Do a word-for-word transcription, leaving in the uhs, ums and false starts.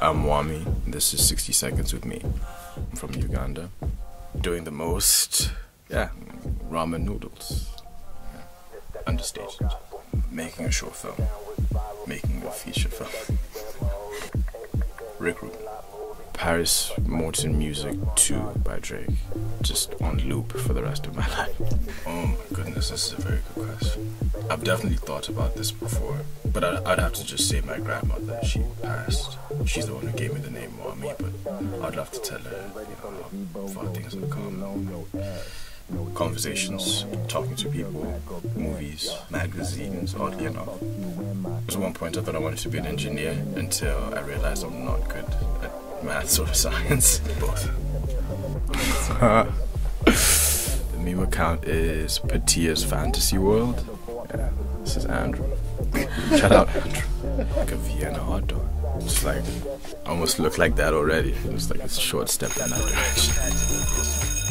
I'm Wami. This is sixty seconds with me. I'm from Uganda. Doing the most, yeah, ramen noodles. Yeah. Understated. Making a short film. Making a feature film. Rick Rubin. Paris Morton Music two by Drake. Just on loop for the rest of my life. Oh my goodness, this is a very good question. I've definitely thought about this before, but I'd, I'd have to just say my grandmother. She passed. She's the one who gave me the name Wami, but I'd love to tell her, you know, how far things have come. Conversations, talking to people, movies, magazines, oddly enough. At one point I thought I wanted to be an engineer until I realized I'm not good at maths or science. Both. The meme account is Patia's Fantasy World. Yeah, this is Andrew. Shout out Andrew. Like a Vienna hot dog. Just like, almost look like that already. It's like a short step in that direction.